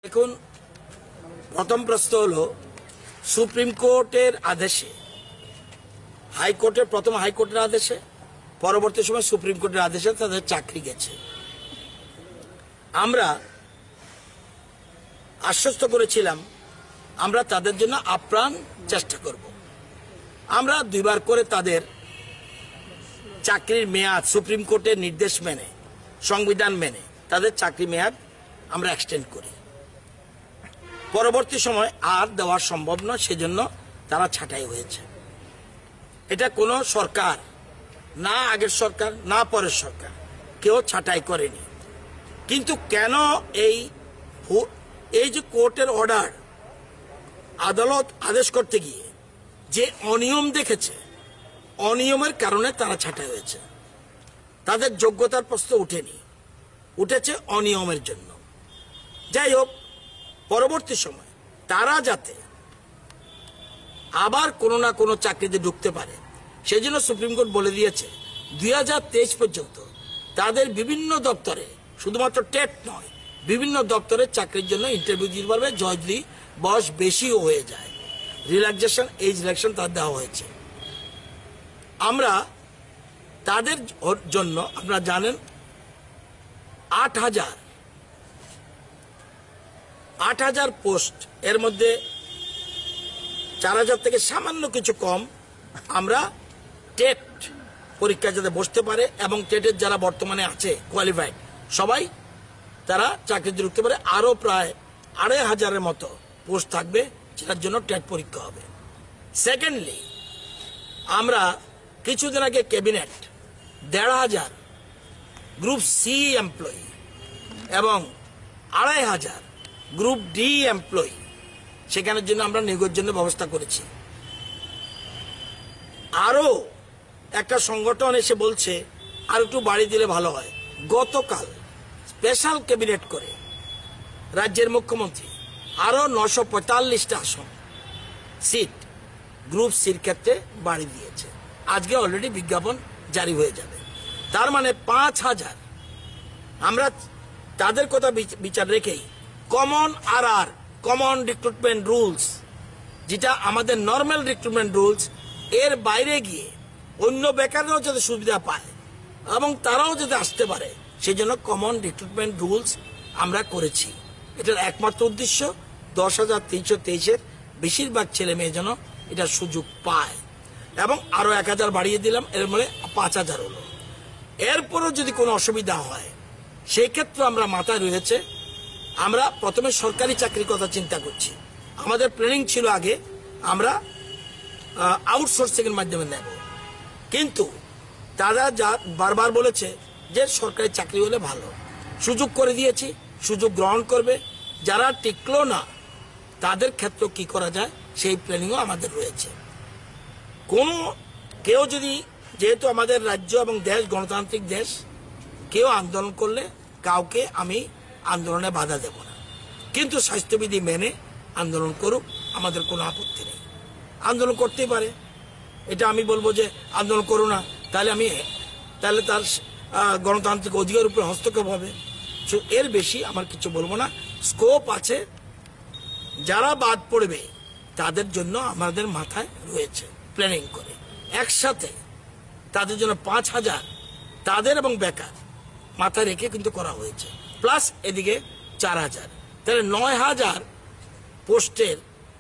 এখন প্রথম প্রশ্ন হলো সুপ্রিম কোর্টের আদেশে প্রথম হাইকোর্টের আদেশে পরবর্তী সময় সুপ্রিম কোর্টের আদেশে তাদের চাকরি গেছে। আমরা আশ্বস্ত করেছিলাম আমরা তাদের জন্য আপ্রাণ চেষ্টা করব। আমরা দুইবার করে তাদের চাকরির মেয়াদ সুপ্রিম কোর্টের নির্দেশ মেনে সংবিধান মেনে তাদের চাকরি মেয়াদ আমরা এক্সটেন্ড করি। পরবর্তী সময় আর দেওয়া সম্ভব নয়, সেজন্য তারা ছাঁটাই হয়েছে। এটা কোনো সরকার, না আগের সরকার না পরের সরকার, কেউ ছাঁটাই করেনি। কিন্তু কেন এই যে কোর্টের অর্ডার আদালত আদেশ করতে গিয়ে যে অনিয়ম দেখেছে, অনিয়মের কারণে তারা ছাঁটাই হয়েছে। তাদের যোগ্যতার প্রশ্ন উঠেনি, উঠেছে অনিয়মের জন্য। যাই হোক, পরবর্তী সময় তারা যাতে আবার কোনো না কোনো চাকরিতে ঢুকতে পারে সেজন্য সুপ্রিম কোর্ট বলে দিয়েছে 2023 পর্যন্ত তাদের বিভিন্ন দপ্তরে, শুধুমাত্র টেট নয়, বিভিন্ন দপ্তরে চাকরির জন্য ইন্টারভিউ দিতে পারবে যদি বয়স বেশিও হয়ে যায়। রিল্যাক্সেশন, এজ রিল্যাক্সেশন তার দেওয়া হয়েছে। আমরা তাদের জন্য আপনারা জানেন 8,000 পোস্ট, এর মধ্যে 4,000 থেকে সামান্য কিছু কম আমরা টেট পরীক্ষা যাতে বসতে পারে এবং টেটের যারা বর্তমানে আছে কোয়ালিফাইড সবাই তারা চাকরিতে ঢুকতে পারে। আরো প্রায় 2,500-এর মতো পোস্ট থাকবে যেটার জন্য টেট পরীক্ষা হবে। সেকেন্ডলি, আমরা কিছুদিন আগে ক্যাবিনেট 1,500 গ্রুপ সি এমপ্লয়ি এবং 2,500 গ্রুপ ডি এমপ্লয়ি সেখানের জন্য আমরা নিয়োগের জন্য ব্যবস্থা করেছি। আরো একটা সংগঠন এসে বলছে আর একটু বাড়ি দিলে ভালো হয়। গতকাল স্পেশাল ক্যাবিনেট করে রাজ্যের মুখ্যমন্ত্রী আরো 945টা আসন সিট গ্রুপ সির ক্ষেত্রে বাড়ি দিয়েছে। আজকে অলরেডি বিজ্ঞাপন জারি হয়ে যাবে। তার মানে 5,000 আমরা তাদের কথা বিচার রেখেই কমন রিক্রুটমেন্ট রুলস, যেটা আমাদের নর্মাল রিক্রুটমেন্ট রুলস, এর বাইরে গিয়ে অন্য বেকাররাও যাতে সুবিধা পায় এবং তারাও যাতে আসতে পারে সেই জন্য কমন রিক্রুটমেন্ট রুলস আমরা করেছি। এটার একমাত্র উদ্দেশ্য 10,323-এর বেশিরভাগ ছেলে মেয়ে যেন এটার সুযোগ পায় এবং আরো 1,000 বাড়িয়ে দিলাম, এর মানে 5,000 হলো। এরপরও যদি কোনো অসুবিধা হয় সেই ক্ষেত্রে আমরা মাথায় রয়েছে, আমরা প্রথমে সরকারি চাকরির কথা চিন্তা করছি। আমাদের প্ল্যানিং ছিল আগে আমরা আউটসোর্সিং এর মাধ্যমে নেব, কিন্তু তারা যা বারবার বলেছে যে সরকারি চাকরি হলে ভালো, সুযোগ করে দিয়েছি, সুযোগ গ্রহণ করবে। যারা টিকলো না তাদের ক্ষেত্রে কি করা যায় সেই প্ল্যানিংও আমাদের রয়েছে। কেউ যদি, যেহেতু আমাদের রাজ্য এবং দেশ গণতান্ত্রিক দেশ, কেউ আন্দোলন করলে কাউকে আমি আন্দোলনে বাধা দেব না, কিন্তু স্বাস্থ্যবিধি মেনে আন্দোলন করুক, আমাদের কোনো আপত্তি নেই। আন্দোলন করতেই পারে, এটা আমি বলবো যে আন্দোলন করো না, তাহলে তার গণতান্ত্রিক অধিকার উপরে হস্তক্ষেপ হবে। এর বেশি আমার কিছু বলবো না। স্কোপ আছে, যারা বাদ পড়বে তাদের জন্য আমাদের মাথায় রয়েছে প্ল্যানিং করে একসাথে তাদের জন্য 5,000 তাদের এবং বেকার মাথায় রেখে কিন্তু করা হয়েছে, প্লাস এদিকে 4,000, তাহলে 9,000 পোস্টের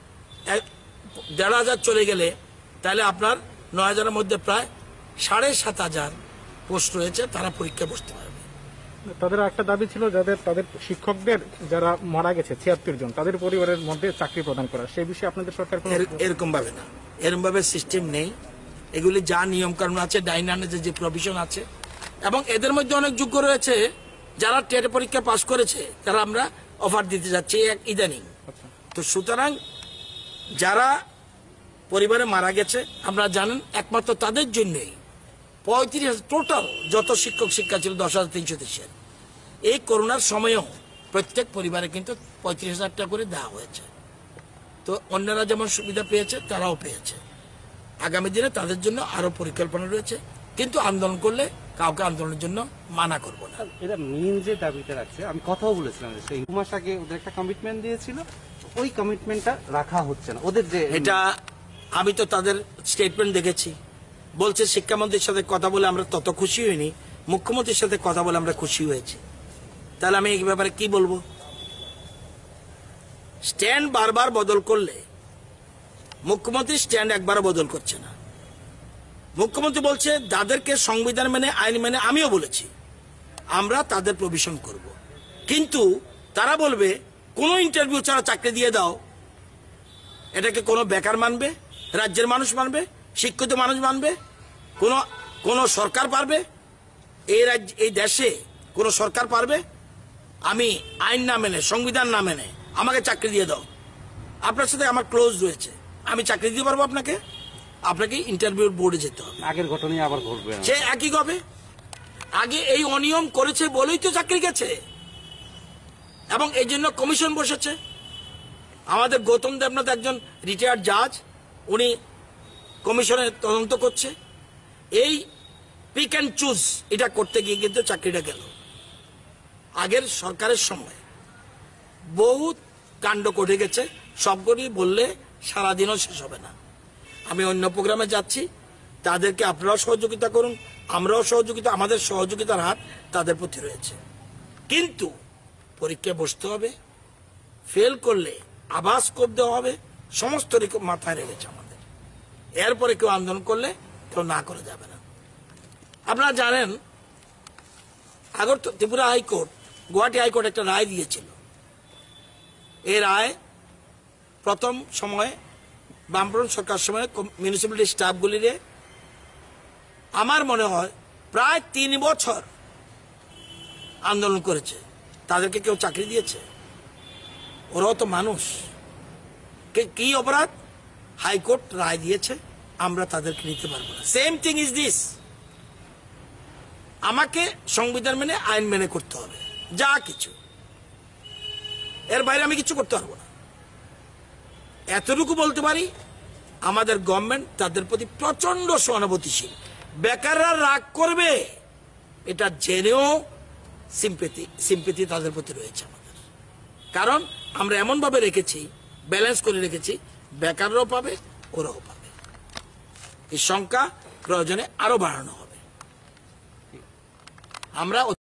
1,500 চলে গেলে তাহলে আপনার 9,000-এর মধ্যে প্রায় 7,500 পোস্ট রয়েছে, তারা পরীক্ষা বসতে পারবে। তাদের একটা দাবি ছিল তাদের শিক্ষকদের যারা মারা গেছে 76 জন তাদের পরিবারের মধ্যে চাকরি প্রদান করা, সেই বিষয়ে আপনাদের সরকার এরকম ভাবে না, এরকম ভাবে সিস্টেম নেই। এগুলি যা নিয়ম কানুন আছে, ডাইনানে যে প্রভিশন আছে, এবং এদের মধ্যে অনেক যোগ্য রয়েছে যারা টেট পরীক্ষা পাস করেছে, তারা আমরা অফার দিতে যাচ্ছি ইদানিং। তো সুতরাং যারা পরিবারে মারা গেছে আপনারা জানেন একমাত্র তাদের জন্যই 35,000 টোটাল যত শিক্ষক শিক্ষা ছিল 10,323-এর, এই করোনার সময়েও প্রত্যেক পরিবারে কিন্তু 35,000 টাকা করে দেওয়া হয়েছে। তো অন্যরা যেমন সুবিধা পেয়েছে তারাও পেয়েছে। আগামী দিনে তাদের জন্য আরো পরিকল্পনা রয়েছে, কিন্তু আন্দোলন করলে কাউকে আন্দোলনের জন্য মানা করব না। এরা মেইন যে দাবিটা রাখছে, আমি কথাও বলেছিলাম যে সেই 2 মাস আগে ওদের একটা কমিটমেন্ট দিয়েছিল, ওই কমিটমেন্টটা রাখা হচ্ছে না ওদের। যে এটা আমি তো তাদের স্টেটমেন্ট দেখেছি, বলছে শিক্ষামন্ত্রীর সাথে কথা বলে আমরা তত খুশি হইনি, মুখ্যমন্ত্রীর সাথে কথা বলে আমরা খুশি হয়েছি। তাহলে আমি এই ব্যাপারে কি বলবো? স্ট্যান্ড বারবার বদল করলে, মুখ্যমন্ত্রী স্ট্যান্ড একবারও বদল করছে না। মুখ্যমন্ত্রী বলছে যাদেরকে সংবিধান মেনে আইন মেনে, আমিও বলেছি আমরা তাদের প্রভিশন করব, কিন্তু তারা বলবে কোন ইন্টারভিউ ছাড়া চাকরি দিয়ে দাও। এটাকে কোনো বেকার মানবে? রাজ্যের মানুষ মানবে? শিক্ষিত মানুষ মানবে? কোন সরকার পারবে? এই দেশে কোন সরকার পারবে? আমি আইন না মেনে, সংবিধান না মেনে আমাকে চাকরি দিয়ে দাও, আপনার সাথে আমার ক্লোজ রয়েছে, আমি চাকরি দিতে পারবো আপনাকে? আপনাকে ইন্টারভিউ বোর্ডে যেতে হবে। আগের ঘটনাই আবার ঘটবে না। সে একই হবে। আগে এই অনিয়ম করেছে বলেই তো চাকরি গেছে, এবং এই জন্য কমিশন বসেছে। আমাদের গৌতম দেবনাথ একজন রিটায়ার্ড জাজ, উনি কমিশনের তদন্ত করছে। এই পিক অ্যান্ড চুজ এটা করতে গিয়ে কিন্তু চাকরিটা গেল। আগের সরকারের সময় বহুত কাণ্ড ঘটে গেছে, সবগুলি বললে সারাদিনও শেষ হবে না। আমি অন্য প্রোগ্রামে যাচ্ছি, তাদেরকে আপনারাও সহযোগিতা করুন, আমরাও সহযোগিতা, আমাদের সহযোগিতার হাত তাদের প্রতি রয়েছে। কিন্তু পরীক্ষায় বসতে হবে, ফেল করলে আবার স্কোপ দেওয়া হবে, সমস্ত রকম মাথায় রেখেছে আমাদের। এরপরে কেউ আন্দোলন করলে কেউ না করে যাবে না। আপনারা জানেন ত্রিপুরা হাইকোর্ট, গুয়াহাটি হাইকোর্ট একটা রায় দিয়েছিল। এই রায় প্রথম সময়ে বামফ্রন্ট সরকার সময় মিউনিসিপ্যালিটি স্টাফগুলিরে আমার মনে হয় প্রায় 3 বছর আন্দোলন করেছে, তাদেরকে কেউ চাকরি দিয়েছে? ওরাও তো মানুষ। কি অপরাধ? হাইকোর্ট রায় দিয়েছে, আমরা তাদেরকে নিতে পারবো না। Same thing is this. আমাকে সংবিধান মেনে আইন মেনে করতে হবে, যা কিছু, এর বাইরে আমি কিছু করতে পারবো না। এতটুকু বলতে পারি, আমাদের গভর্নমেন্ট তাদের প্রতি প্রচন্ড সহানুভূতিশীল। বেকাররা রাগ করবে এটা জেনেও সিম্পেথি তাদের প্রতি রয়েছে আমাদের। কারণ আমরা এমন ভাবে রেখেছি, ব্যালেন্স করে রেখেছি, বেকাররাও পাবে, ওরাও পাবে। এই সংখ্যা প্রয়োজনে আরো বাড়ানো হবে। আমরা